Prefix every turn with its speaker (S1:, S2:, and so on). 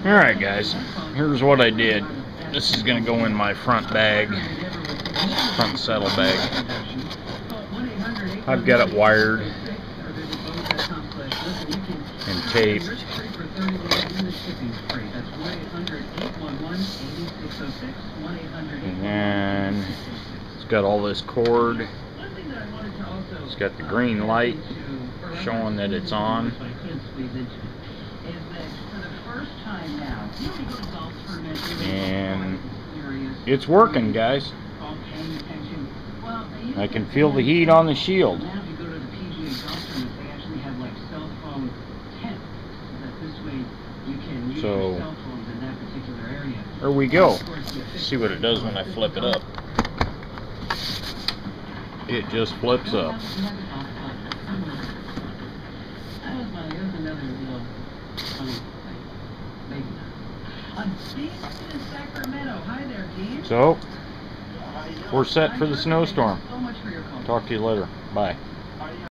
S1: Alright guys, here's what I did. This is going to go in my front bag, front saddle bag. I've got it wired and taped. And it's got all this cord. It's got the green light showing that it's on. And it's working, guys. I can feel the heat on the shield. So there we go. Let's see what it does when I flip it up. It just flips up. So we're set for the snowstorm. Talk to you later. Bye.